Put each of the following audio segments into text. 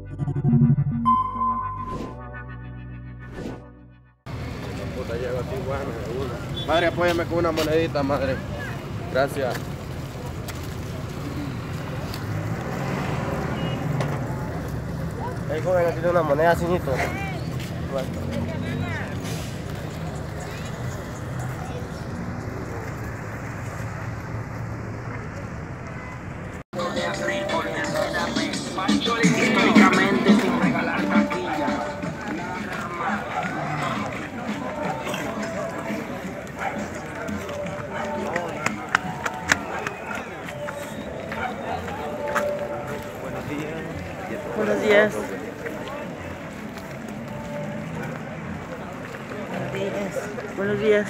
Puta, llego a Tijuana de una. Madre, apóyame con una monedita, madre. Gracias. Ahí joven, tiene una moneda, señorito. Históricamente sin regalar taquilla. Buenos días. Buenos días.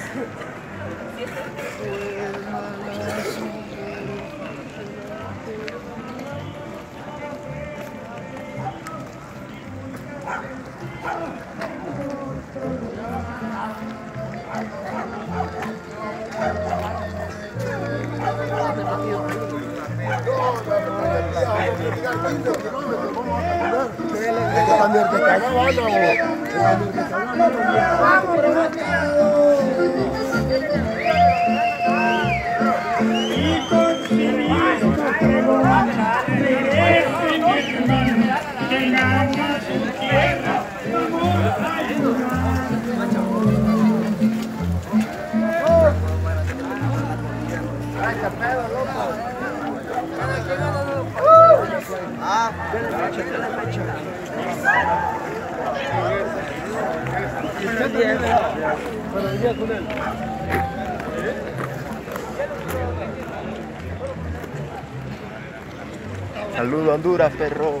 Saludos Honduras, perro.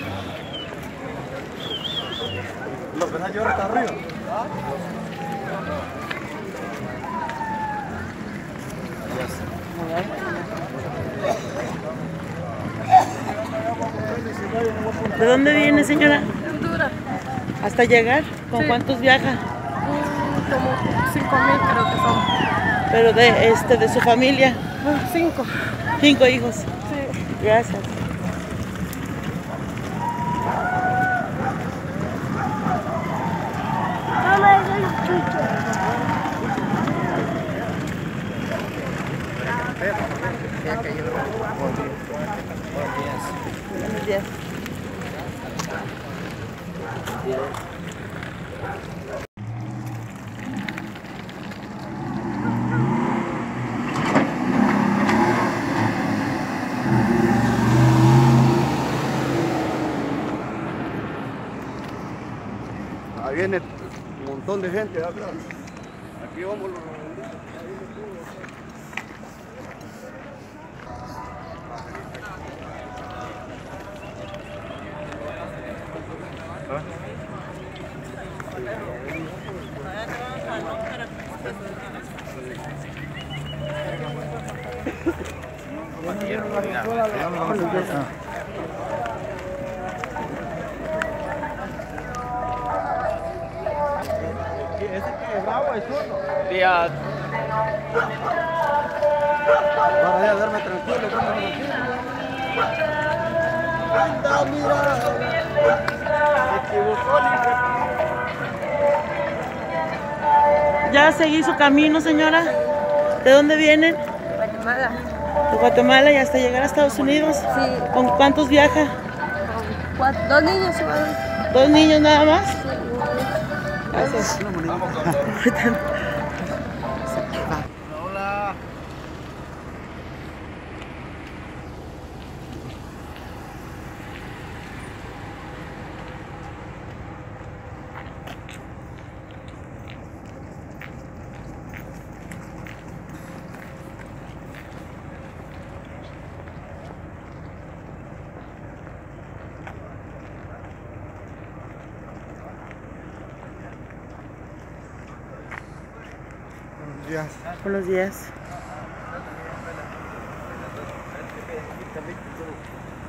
Lo que está hasta arriba. ¿De dónde viene, señora? Honduras. ¿Hasta llegar? ¿Con Sí. cuántos viaja? Como 5.000 creo que son. Pero de su familia. 5. 5 hijos. Sí. Gracias. Buenos días. Ahí viene un montón de gente acá. Aquí vamos los Día. Para darme tranquilo, anda, mira. Se equivocó, ¿Ya seguí su camino, señora? ¿De dónde vienen? Guatemala. De Guatemala y hasta llegar a Estados Unidos. Sí. ¿Con cuántos viaja? Con 2 niños igual. ¿2 niños nada más? Sí. Gracias. Hola. Buenos días.